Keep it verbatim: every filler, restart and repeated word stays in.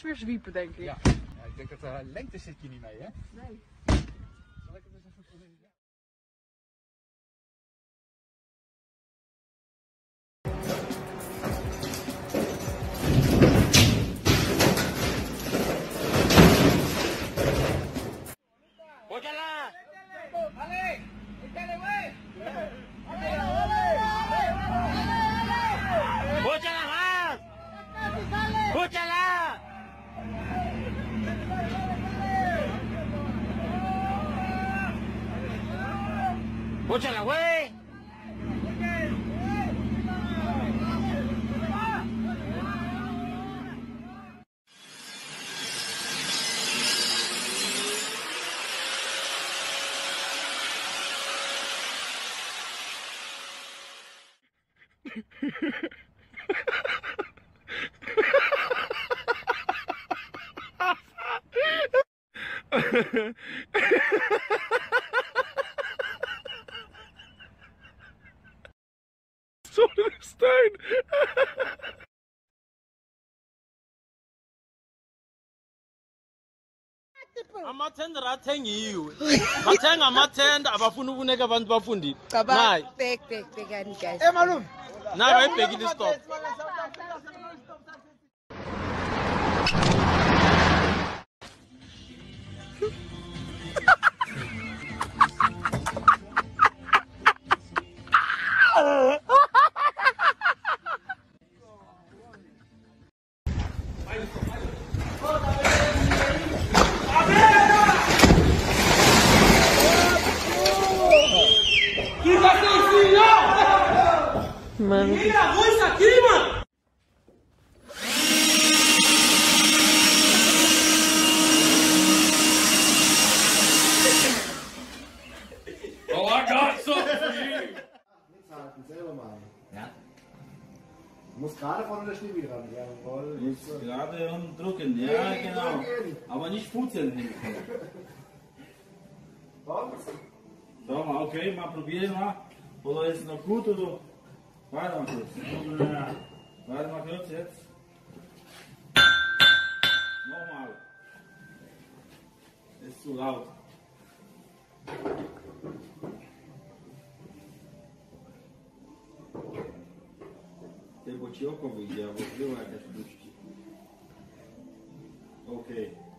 is weer zwiepen, denk ik. Ja, ja ik denk dat de uh, lengte zit je niet mee, hè? Nee. Zal ik het eens even proberen? ¡Escúchala! ¡Ale! ¡Échale, güey! ¡Escúchala más! ¡Escúchala! ¡Escúchala, güey! So did it start. Amathenda athengiwe. Bathenga amathenda abafuna ukuneka abantu bafundile. Nayi. Bek bek bekani guys. Eh, malume. Nayi bayibhekile stop. Mano. Mira, vou isso aqui, mano! Oh, I got something for you. Nichts halten, selber machen. Ja. Du musst gerade vorne der Schnibbel ran. Jawohl. Muss gerade und drücken, ja genau. Aber nicht putzen hinten. Kommt's? Schau mal, okay, mal probieren mal. Oder ist es noch gut oder? Warte mal kurz. Warte mal kurz jetzt. Nochmal. Ist zu laut. Te bocioko wyjdzie, bo była jakaś puści. Okej. Okay.